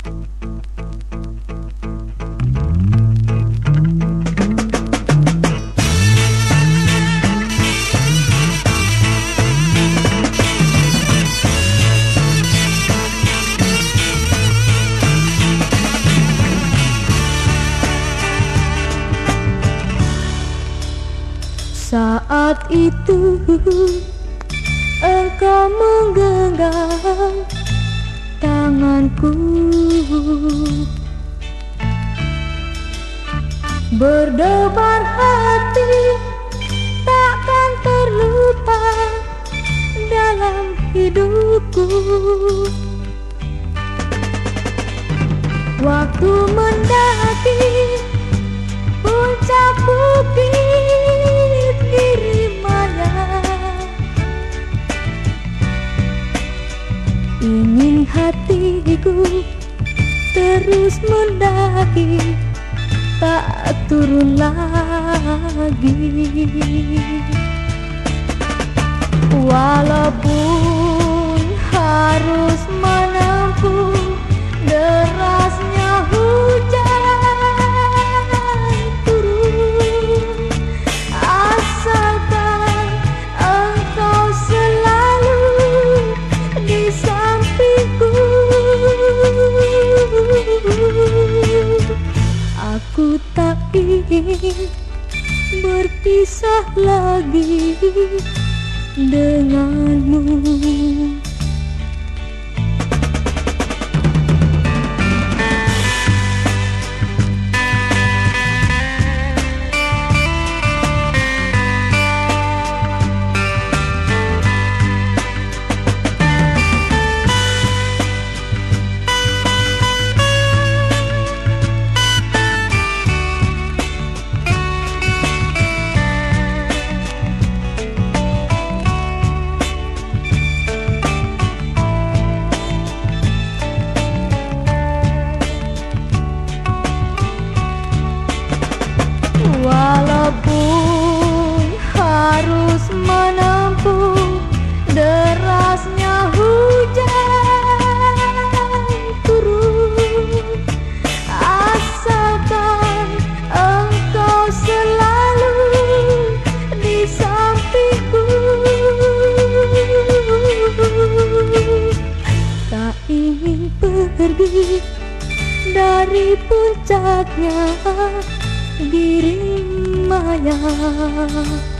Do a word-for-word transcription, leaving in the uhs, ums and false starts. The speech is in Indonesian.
Saat itu engkau menggenggam tanganku, berdebar hati takkan terlupa dalam hidupku. Waktu mendaki puncak bukit Girimaya, ingin hatiku terus mendaki, tak turun lagi. Walaupun harus menempuh derasnya hujan turun, asalkan engkau selalu di sampingku. Aku tak ingin berpisah lagi denganmu. Walaupun harus menempuh derasnya hujan turun, asalkan engkau selalu di sampingku. Tak ingin pergi dari puncaknya Girimaya.